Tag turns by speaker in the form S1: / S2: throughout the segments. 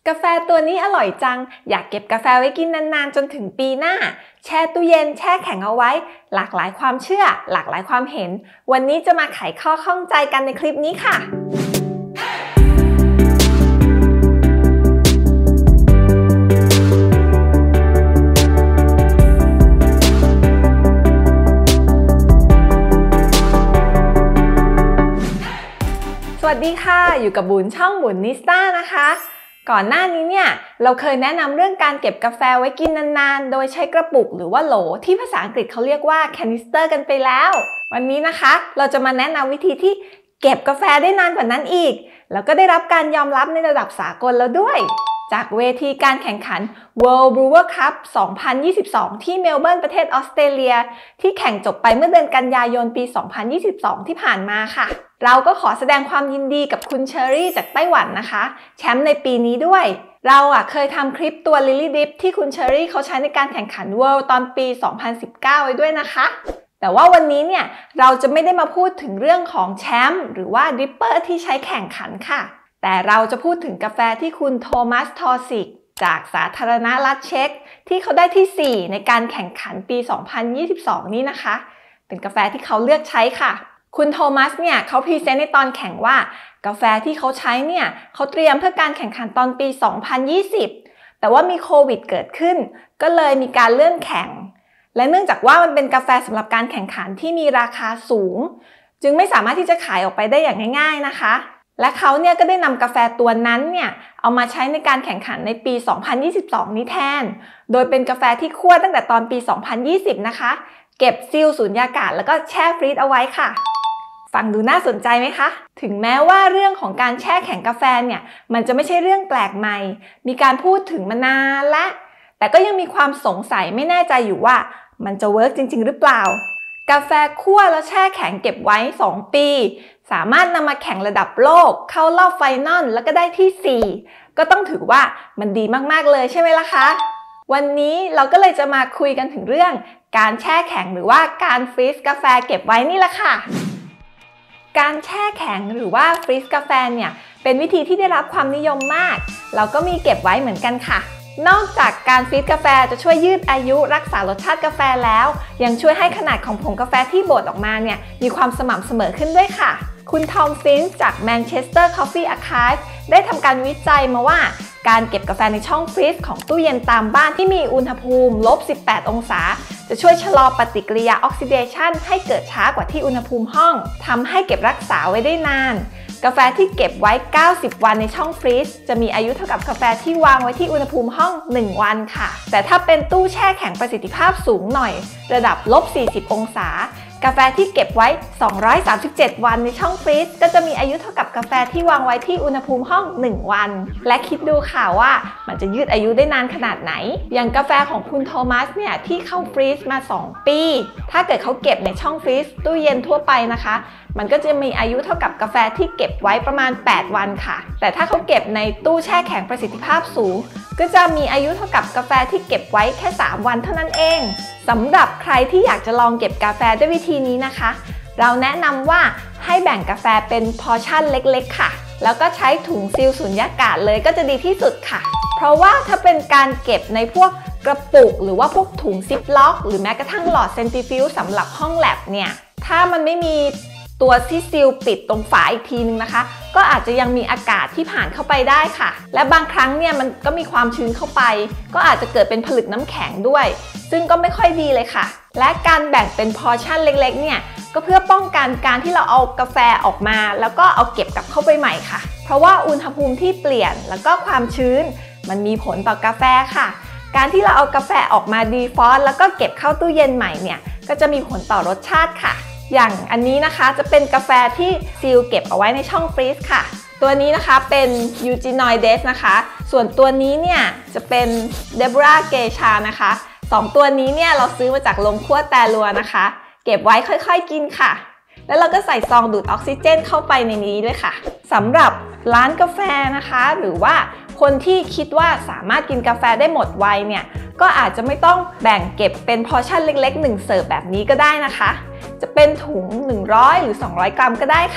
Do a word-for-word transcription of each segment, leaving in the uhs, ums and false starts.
S1: กาแฟตัวนี้อร่อยจังอยากเก็บกาแฟไว้กินนานๆจนถึงปีหน้าแช่ตู้เย็นแช่แข็งเอาไว้หลากหลายความเชื่อหลากหลายความเห็นวันนี้จะมาไขข้อข้องใจกันในคลิปนี้ค่ะสวัสดีค่ะอยู่กับบุญช่องบุญนิสต้านะคะก่อนหน้านี้เนี่ยเราเคยแนะนำเรื่องการเก็บกาแฟไว้กินนานๆโดยใช้กระปุกหรือว่าโหลที่ภาษาอังกฤษเขาเรียกว่าแคนิสเตอร์กันไปแล้ววันนี้นะคะเราจะมาแนะนำวิธีที่เก็บกาแฟได้นานกว่านั้นอีกแล้วก็ได้รับการยอมรับในระดับสากลแล้วด้วยจากเวทีการแข่งขัน World Brewer Cup สองพันยี่สิบสอง ที่เมลเบิร์นประเทศออสเตรเลียที่แข่งจบไปเมื่อเดือนกันยายนปี สองพันยี่สิบสอง ที่ผ่านมาค่ะเราก็ขอแสดงความยินดีกับคุณเชอรี่จากไต้หวันนะคะแชมป์ในปีนี้ด้วยเราอ่ะเคยทำคลิปตัว Lily Dip ที่คุณเชอรี่เขาใช้ในการแข่งขัน World ตอนปี สองพันสิบเก้า ไว้ด้วยนะคะแต่ว่าวันนี้เนี่ยเราจะไม่ได้มาพูดถึงเรื่องของแชมป์หรือว่าดริปเปอร์ที่ใช้แข่งขันค่ะแต่เราจะพูดถึงกาแฟที่คุณโทมัส ทอร์ซิกจากสาธารณรัฐเช็กที่เขาได้ที่สี่ในการแข่งขันปี สองพันยี่สิบสอง นี้นะคะเป็นกาแฟที่เขาเลือกใช้ค่ะคุณโทมัสเนี่ยเขาพรีเซนต์ในตอนแข่งว่ากาแฟที่เขาใช้เนี่ยเขาเตรียมเพื่อการแข่งขันตอนปี สองพันยี่สิบ แต่ว่ามีโควิดเกิดขึ้นก็เลยมีการเลื่อนแข่งและเนื่องจากว่ามันเป็นกาแฟสำหรับการแข่งขันที่มีราคาสูงจึงไม่สามารถที่จะขายออกไปได้อย่างง่ายๆนะคะและเขาเนี่ยก็ได้นำกาแฟตัวนั้นเนี่ยเอามาใช้ในการแข่งขันในปี สองพันยี่สิบสอง นี้แทนโดยเป็นกาแฟที่คั่วตั้งแต่ตอนปี สองพันยี่สิบ นะคะเก็บซีลสูญญากาศแล้วก็แช่ฟรีซเอาไว้ค่ะฟังดูน่าสนใจไหมคะถึงแม้ว่าเรื่องของการแช่แข็งกาแฟเนี่ยมันจะไม่ใช่เรื่องแปลกใหม่มีการพูดถึงมานานและแต่ก็ยังมีความสงสัยไม่แน่ใจอยู่ว่ามันจะเวิร์กจริงๆหรือเปล่ากาแฟคั่วแล้วแช่แข็งเก็บไว้สองปีสามารถนำมาแข่งระดับโลกเข้ารอบไฟนอลแล้วก็ได้ที่สี่ก็ต้องถือว่ามันดีมากๆเลยใช่ไหมล่ะคะวันนี้เราก็เลยจะมาคุยกันถึงเรื่องการแช่แข็งหรือว่าการฟรีซกาแฟเก็บไว้นี่แหละค่ะการแช่แข็งหรือว่าฟรีซกาแฟเนี่ยเป็นวิธีที่ได้รับความนิยมมากเราก็มีเก็บไว้เหมือนกันค่ะนอกจากการฟรีซกาแฟจะช่วยยืดอายุรักษารสชาติกาแฟแล้วยังช่วยให้ขนาดของผงกาแฟที่บดออกมาเนี่ยมีความสม่ำเสมอขึ้นด้วยค่ะคุณทอมฟินส์จาก Manchester Coffee Archive ได้ทำการวิจัยมาว่าการเก็บกาแฟในช่องฟรีซของตู้เย็นตามบ้านที่มีอุณหภูมิลบสิบแปดองศาจะช่วยชะลอปฏิกิริยาออกซิเดชันให้เกิดช้ากว่าที่อุณหภูมิห้องทำให้เก็บรักษาไว้ได้นานกาแฟที่เก็บไว้เก้าสิบวันในช่องฟรีซจะมีอายุเท่ากับกาแฟที่วางไว้ที่อุณหภูมิห้องหนึ่งวันค่ะแต่ถ้าเป็นตู้แช่แข็งประสิทธิภาพสูงหน่อยระดับลบสี่สิบองศากาแฟที่เก็บไว้สองร้อยสามสิบเจ็ดวันในช่องฟรีซก็จะมีอายุเท่ากับกาแฟที่วางไว้ที่อุณหภูมิห้องหนึ่งวันและคิดดูค่ะว่ามันจะยืดอายุได้นานขนาดไหนอย่างกาแฟของคุณโทมัสเนี่ยที่เข้าฟรีซมาสองปีถ้าเกิดเขาเก็บในช่องฟรีซตู้เย็นทั่วไปนะคะมันก็จะมีอายุเท่ากับกาแฟที่เก็บไว้ประมาณแปดวันค่ะแต่ถ้าเขาเก็บในตู้แช่แข็งประสิทธิภาพสูงก็จะมีอายุเท่ากับกาแฟที่เก็บไว้แค่สามวันเท่านั้นเองสำหรับใครที่อยากจะลองเก็บกาแฟด้วยวิธีนี้นะคะเราแนะนำว่าให้แบ่งกาแฟเป็นพอร์ชั่นเล็กๆค่ะแล้วก็ใช้ถุงซีลสูญญากาศเลยก็จะดีที่สุดค่ะเพราะว่าถ้าเป็นการเก็บในพวกกระปุกหรือว่าพวกถุงซิปล็อกหรือแม้กระทั่งหลอดเซนตริฟิวส์สำหรับห้องแลบเนี่ยถ้ามันไม่มีตัวที่ซีลปิดตรงฝาอีกทีนึงนะคะก็อาจจะยังมีอากาศที่ผ่านเข้าไปได้ค่ะและบางครั้งเนี่ยมันก็มีความชื้นเข้าไปก็อาจจะเกิดเป็นผลึกน้ำแข็งด้วยซึ่งก็ไม่ค่อยดีเลยค่ะและการแบ่งเป็นพอร์ชั่นเล็กๆเนี่ยก็เพื่อป้องกันการที่เราเอากาแฟออกมาแล้วก็เอาเก็บกลับเข้าไปใหม่ค่ะเพราะว่าอุณหภูมิที่เปลี่ยนแล้วก็ความชื้นมันมีผลต่อกาแฟค่ะการที่เราเอากาแฟออกมาดีฟรอสต์แล้วก็เก็บเข้าตู้เย็นใหม่เนี่ยก็จะมีผลต่อรสชาติค่ะอย่างอันนี้นะคะจะเป็นกาแฟที่ซีลเก็บเอาไว้ในช่องฟรีซค่ะตัวนี้นะคะเป็นยูจินอยเดสนะคะส่วนตัวนี้เนี่ยจะเป็นเดบราเกชานะคะสองตัวนี้เนี่ยเราซื้อมาจากโรงคั่วแตลัวนะคะเก็บไว้ค่อยๆกินค่ะแล้วเราก็ใส่ซองดูดออกซิเจนเข้าไปในนี้ด้วยค่ะสำหรับร้านกาแฟนะคะหรือว่าคนที่คิดว่าสามารถกินกาแฟได้หมดไวเนี่ยก็อาจจะไม่ต้องแบ่งเก็บเป็นพอร์ชั่นเล็กๆหนึ่งเสิร์ฟแบบนี้ก็ได้นะคะจะเป็นถุงหนึ่งร้อยหรือสองร้อยกรัมก็ได้ค่ะ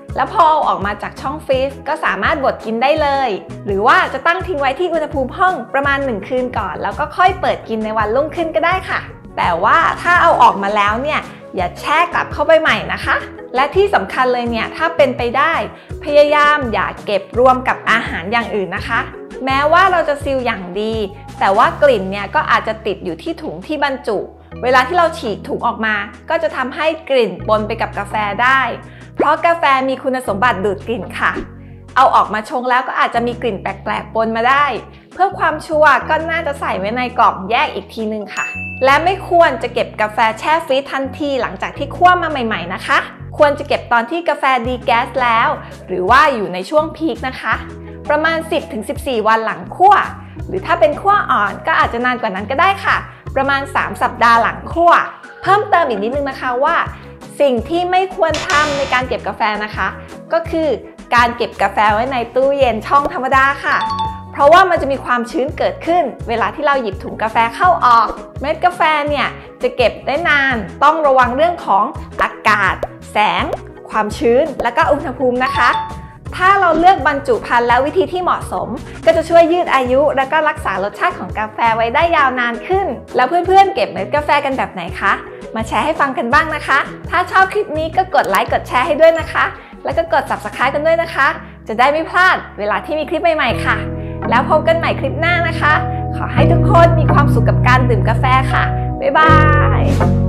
S1: แล้วพอเอาออกมาจากช่องฟรีซก็สามารถบดกินได้เลยหรือว่าจะตั้งทิ้งไว้ที่อุณหภูมิห้องประมาณหนึ่งคืนก่อนแล้วก็ค่อยเปิดกินในวันรุ่งขึ้นก็ได้ค่ะแต่ว่าถ้าเอาออกมาแล้วเนี่ยอย่าแช่กลับเข้าไปใหม่นะคะและที่สำคัญเลยเนี่ยถ้าเป็นไปได้พยายามอย่าเก็บรวมกับอาหารอย่างอื่นนะคะแม้ว่าเราจะซีลอย่างดีแต่ว่ากลิ่นเนี่ยก็อาจจะติดอยู่ที่ถุงที่บรรจุเวลาที่เราฉีกถุงออกมาก็จะทำให้กลิ่นปนไปกับกาแฟได้เพราะกาแฟมีคุณสมบัติดูดกลิ่นค่ะเอาออกมาชงแล้วก็อาจจะมีกลิ่นแปลกๆปนมาได้เพื่อความชัวร์ก็น่าจะใส่ไว้ในกล่องแยกอีกทีนึงค่ะและไม่ควรจะเก็บกาแฟแช่ฟรีซทันทีหลังจากที่คั่วมาใหม่ๆนะคะควรจะเก็บตอนที่กาแฟดีแก๊สแล้วหรือว่าอยู่ในช่วงพีคนะคะประมาณ สิบถึงสิบสี่ วันหลังคั่วหรือถ้าเป็นคั่วอ่อนก็อาจจะนานกว่านั้นก็ได้ค่ะประมาณสามสัปดาห์หลังคั่วเพิ่มเติมอีกนิดนึงนะคะว่าสิ่งที่ไม่ควรทำในการเก็บกาแฟนะคะก็คือการเก็บกาแฟไว้ในตู้เย็นช่องธรรมดาค่ะเพราะว่ามันจะมีความชื้นเกิดขึ้นเวลาที่เราหยิบถุงกาแฟเข้าออกเม็ดกาแฟเนี่ยจะเก็บได้นานต้องระวังเรื่องของอากาศแสงความชื้นและก็อุณหภูมินะคะถ้าเราเลือกบรรจุภัณฑ์และวิธีที่เหมาะสมก็จะช่วยยืดอายุและก็รักษารสชาติของกาแฟไว้ได้ยาวนานขึ้นแล้วเพื่อนๆเก็บเม็ดกาแฟกันแบบไหนคะมาแชร์ให้ฟังกันบ้างนะคะถ้าชอบคลิปนี้ก็กดไลค์กดแชร์ให้ด้วยนะคะแล้วก็กด ซับสไครบ์ กันด้วยนะคะจะได้ไม่พลาดเวลาที่มีคลิปใหม่ๆค่ะแล้วพบกันใหม่คลิปหน้านะคะขอให้ทุกคนมีความสุขกับการดื่มกาแฟค่ะบ๊ายบาย